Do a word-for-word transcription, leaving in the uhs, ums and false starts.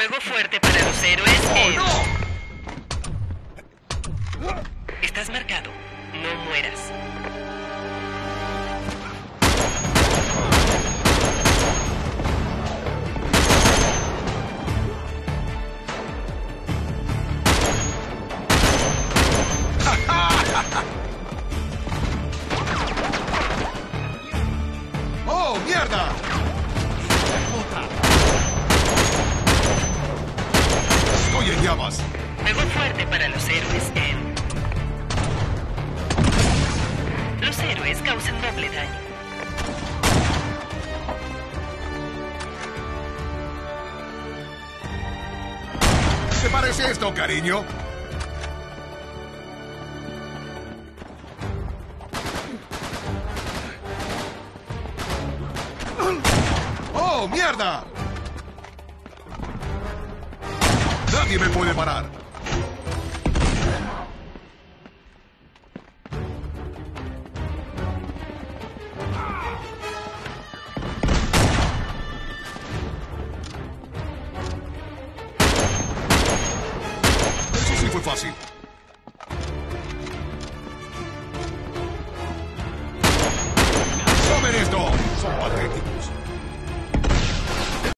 Juego fuerte para los héroes. ¡Oh, en... no! Estás marcado. No mueras. ¡Oh, mierda! Estoy en llamas. Juego fuerte para los héroes en... Los héroes causan doble daño. ¿Te parece esto, cariño? ¡Oh, mierda! Nadie me puede parar. Eso sí fue fácil.